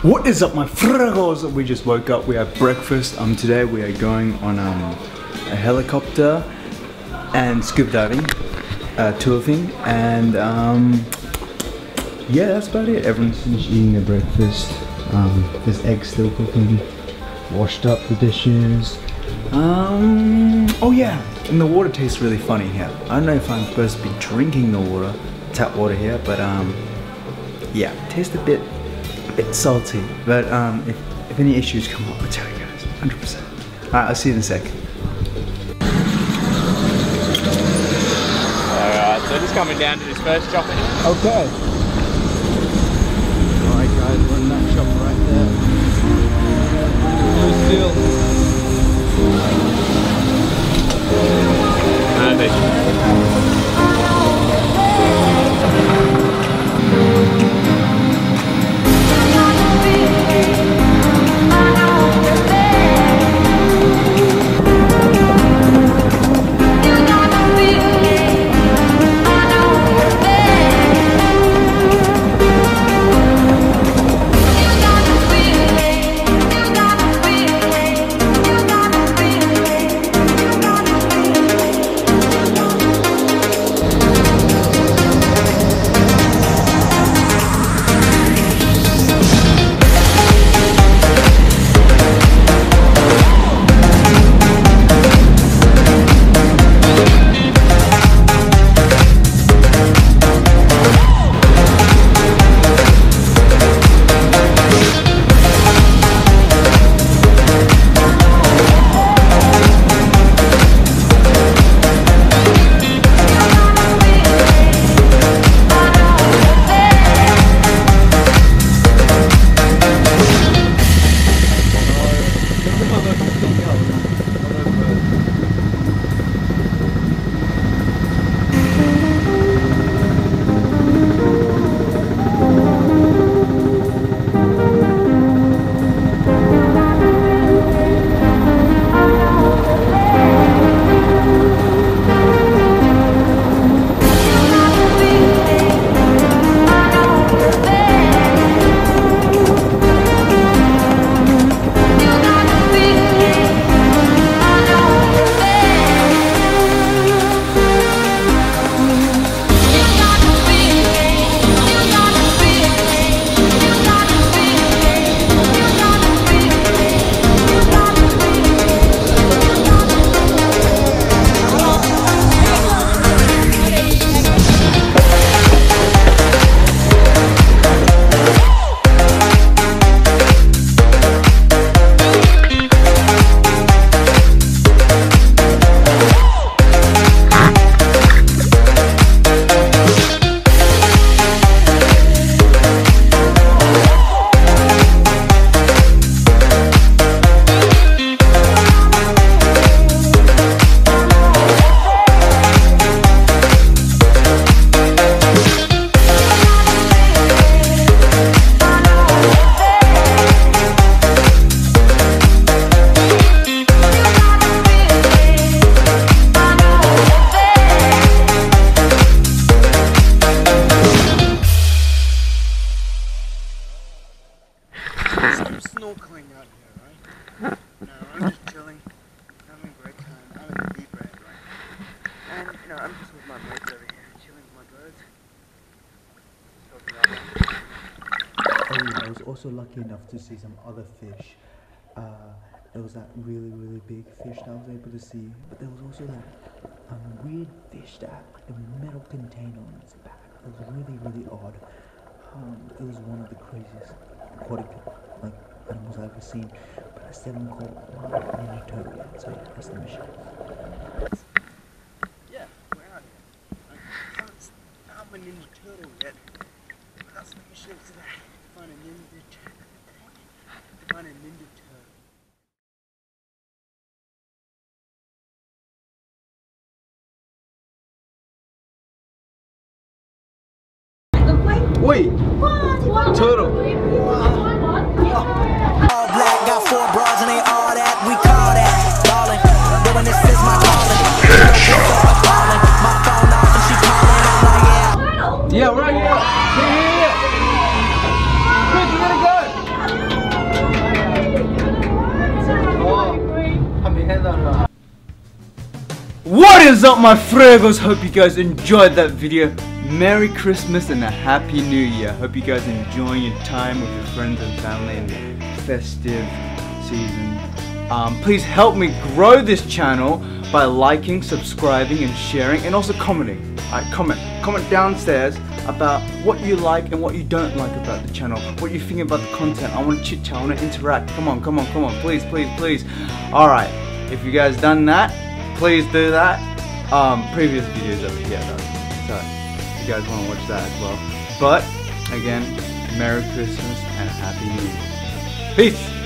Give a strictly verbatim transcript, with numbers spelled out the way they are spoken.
What is up, my fragos? We just woke up, we had breakfast. Um, today we are going on um, a helicopter and scuba diving, uh, tour thing, and um, yeah, that's about it. Everyone's finished eating their breakfast. Um, there's eggs still cooking, washed up the dishes. Um, oh yeah, and the water tastes really funny here. I don't know if I'm supposed to be drinking the water, tap water here, but um, yeah, it tastes a bit bit salty, but um, if, if any issues come up, I'll tell you guys, one hundred percent. Alright, I'll see you in a sec. Alright, so just coming down to this first shop in here. Okay. Alright guys, we're in that shop right there. Blue steel. Some snorkeling out here, right? No, I'm just chilling, having a great time, having a deep breath, right? And, you know, I'm just with my mates over here, chilling with my birds. Oh yeah, I was also lucky enough to see some other fish. Uh, there was that really, really big fish that I was able to see, but there was also that um, weird fish that had like a metal container on its back. It was really, really odd. Um, it was one of the craziest aquatic like animals I've ever seen, but I still haven't caught one ninja turtle yet, so yeah, that's the mission. Yeah, we're out here. I haven't found my ninja turtle yet, but that's the mission today. To find a ninja turtle. To find a ninja turtle. Wait! Turtle! All black, got four bras and they all that, we call that ballin', doing this is my calling. My phone off and she calling, I'm like, yeah. Yeah, right here! Yeah, yeah, yeah! Quick, you gotta go! What is up, my fregos? Hope you guys enjoyed that video. Merry Christmas and a Happy New Year. Hope you guys enjoying your time with your friends and family in the festive season. Um, please help me grow this channel by liking, subscribing, and sharing, and also commenting. Alright, comment. Comment downstairs about what you like and what you don't like about the channel. What you think about the content. I want to chit chat. I want to interact. Come on, come on, come on. Please, please, please. Alright, if you guys done that, please do that. Um, previous videos over here though. So, if you guys want to watch that as well. But, again, Merry Christmas and Happy New Year. Peace!